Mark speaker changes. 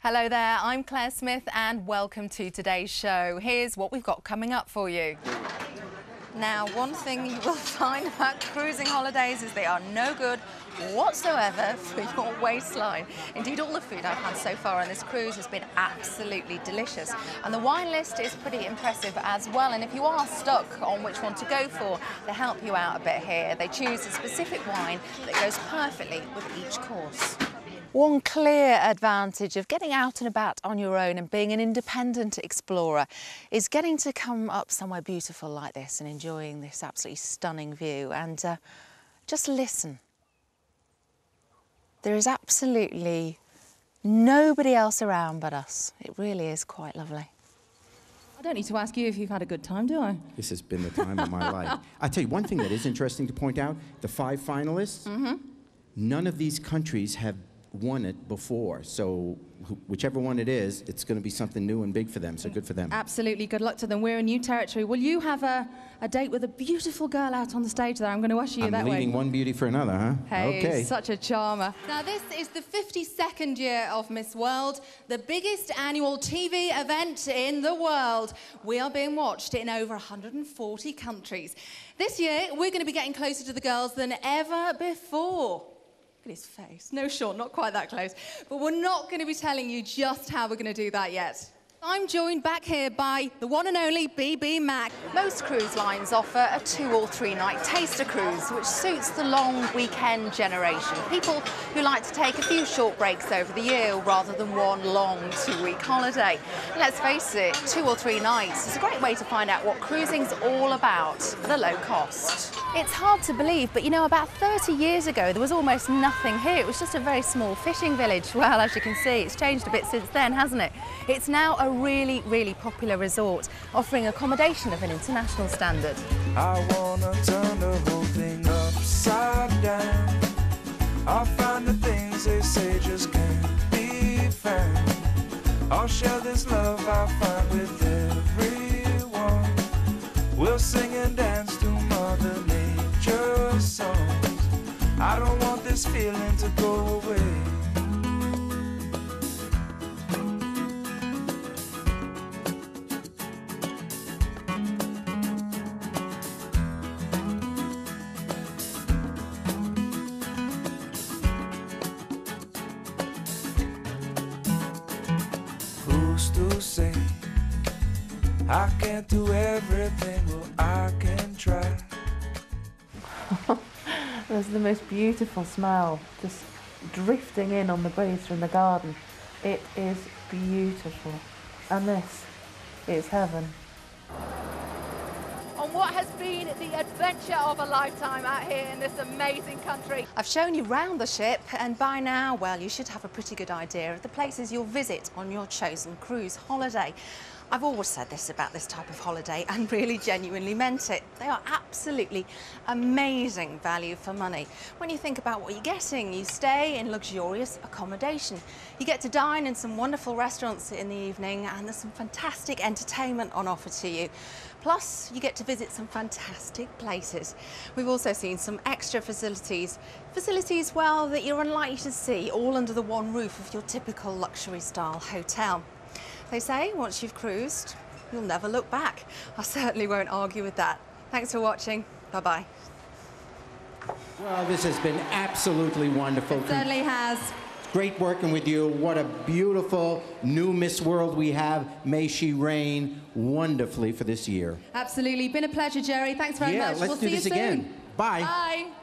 Speaker 1: Hello there, I'm Claire Smith and welcome to today's show. Here's what we've got coming up for you. Now, one thing you will find about cruising holidays is they are no good whatsoever for your waistline. Indeed, all the food I've had so far on this cruise has been absolutely delicious. And the wine list is pretty impressive as well. And if you are stuck on which one to go for, they help you out a bit here. They choose a specific wine that goes perfectly with each course. One clear advantage of getting out and about on your own and being an independent explorer is getting to come up somewhere beautiful like this and enjoying this absolutely stunning view and just listen. There is absolutely nobody else around but us. It really is quite lovely.
Speaker 2: I don't need to ask you if you've had a good time, do I?
Speaker 3: This has been the time of my life. I tell you, one thing that is interesting to point out, the 5 finalists, none of these countries have won it before, so whichever one it is, it's going to be something new and big for them, so good for them.
Speaker 2: Absolutely, good luck to them. We're in new territory. Will you have a date with a beautiful girl out on the stage there? I'm going to usher you that way.
Speaker 3: I'm leaving one beauty for another, huh?
Speaker 2: Hey,
Speaker 3: okay.
Speaker 2: Such a charmer. Now, this is the 52nd year of Miss World, the biggest annual TV event in the world. We are being watched in over 140 countries. This year, we're going to be getting closer to the girls than ever before. Look at his face. No, Sean, not quite that close. But we're not going to be telling you just how we're going to do that yet. I'm joined back here by the one and only BB Mac.
Speaker 1: Most cruise lines offer a 2 or 3 night taster cruise, which suits the long weekend generation. People who like to take a few short breaks over the year rather than one long 2-week holiday. And let's face it, 2 or 3 nights is a great way to find out what cruising's all about at a low cost. It's hard to believe, but you know, about 30 years ago, there was almost nothing here. It was just a very small fishing village. Well, as you can see, it's changed a bit since then, hasn't it? It's now a really popular resort, offering accommodation of an international standard.
Speaker 4: I wanna turn the whole thing upside down. I'll find the things they say just can't be found. I'll share this love I find with everyone. We'll sing and dance to Mother Nature's songs. I don't want this feeling to go away. Who's to say I can't do everything? Well, I can try.
Speaker 5: There's the most beautiful smell just drifting in on the breeze from the garden. It is beautiful, and this is heaven.
Speaker 1: On what has been the adventure of a lifetime out here in this amazing country. I've shown you round the ship, and by now, well, you should have a pretty good idea of the places you'll visit on your chosen cruise holiday. I've always said this about this type of holiday and really genuinely meant it. They are absolutely amazing value for money. When you think about what you're getting, you stay in luxurious accommodation. You get to dine in some wonderful restaurants in the evening, and there's some fantastic entertainment on offer to you. Plus, you get to visit some fantastic places. We've also seen some extra facilities. Facilities, well, that you're unlikely to see all under the one roof of your typical luxury style hotel. They say once you've cruised, you'll never look back. I certainly won't argue with that. Thanks for watching. Bye-bye.
Speaker 3: Well, this has been absolutely wonderful.
Speaker 2: It certainly has.
Speaker 3: Great working with you. What a beautiful new Miss World we have. May she reign wonderfully for this year.
Speaker 2: Absolutely. Been a pleasure, Jerry. Thanks very much.
Speaker 3: Yeah, let's do this again. Bye.
Speaker 2: Bye.